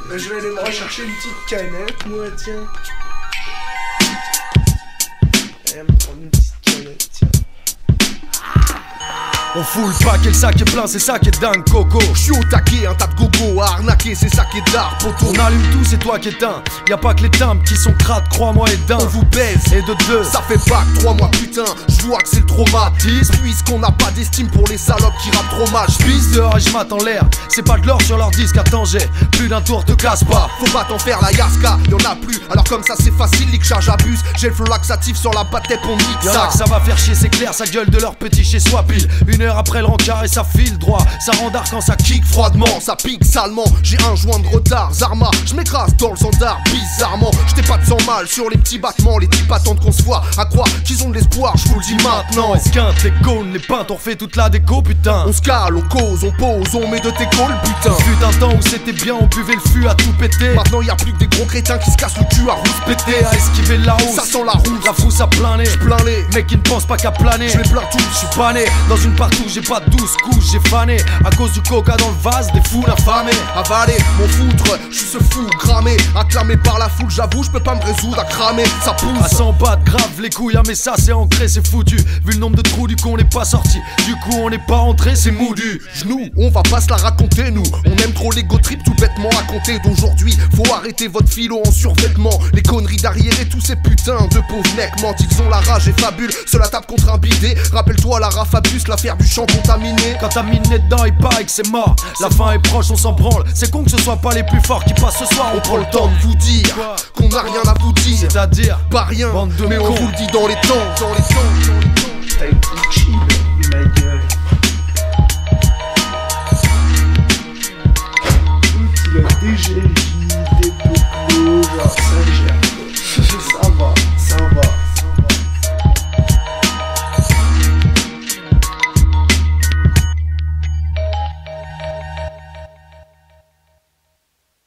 Je vais aller me rechercher une petite canette, moi, tiens. Je vais me prendre une petite canette, tiens. On fout le paquet, le sac est plein, c'est ça qui est dingue, Coco. J'suis au taquet, un tas de gogo à arnaquer, c'est ça qui est d'art, poteau. On allume tout, c'est toi qui éteins. Y'a pas que les timbres qui sont crades, crois-moi, et d'un. On vous baise, et de deux. ça fait pas que 3 mois, putain. J'vois que c'est le traumatisme, puisqu'on n'a pas d'estime pour les salopes qui rappent trop mal. J'pisse dehors et j'mate en l'air. C'est pas de l'or sur leur disque, attends, j'ai plus d'un tour, te casse pas. Faut pas t'en faire la yaska, y'en a plus. Alors comme ça c'est facile, les charge abuse. J'ai le flow laxatif sur la batte, on nique Y'en a ça. que ça va faire chier, c'est clair, ça gueule de leur petit chez soi pile. 1 heure après le rencard et ça file droit. Ça rendarde quand ça kick froidement. Ça pique salement, j'ai un joint de retard. Zarma, j'm'écrase dans le standard, bizarrement. J't'ai pas de 100 mal sur les petits battements. Les types attendent qu'on se voit, à croire qu'ils ont de l'espoir, j'vous le dis maintenant. Esquinte, les cônes, les pintes, on refait toute la déco, putain. On se cale, on cause, on pose, on met de tes calls, putain. Fut un temps où c'était bien, on buvait le fût à tout péter. Maintenant y a plus que des gros crétins qui se cassent le cul à rousse Péter à esquiver la hausse. Ça sent la rousse, La frousse à plein nez. plein les. Mec qui ne pense pas qu'à planer. Je les plains tous, Je suis pas né dans une partout, j'ai pas 12 couches, j'ai fané. À cause du coca dans le vase, des foules affamées. Avaler, mon foutre, je suis ce fou cramé. Acclamé par la foule, j'avoue, je peux pas me résoudre à cramer. Ça À pousse, 100 bahts, grave les couilles, ah mais ça c'est ancré, c'est foutu. Vu le nombre de trous, du coup on n'est pas sorti. Du coup on n'est pas entré, c'est mou du genou, on va pas se la raconter nous. On aime trop l'ego trip tout bêtement à compter d'aujourd'hui. Faut arrêter votre philo en survêtement. Les conneries d'arrière et tous ces putains de pauvres mecs mentent. Ils ont la rage et fabule, se la tape contre un bidet. Rappelle-toi la Rafabus, l'affaire du champ contaminé. Quand t'as miné dedans, il paraît que c'est mort. La fin est proche, on s'en branle. C'est con que ce soit pas les plus forts qui passent ce soir. On prend le temps de vous dire Quoi qu'on n'a rien à vous dire. C'est-à-dire Pas rien, bande de mais on cons. vous le dit dans les temps, dans les temps, dans les temps. T'as été chill, ma gueule. Écoute, il a dégélé.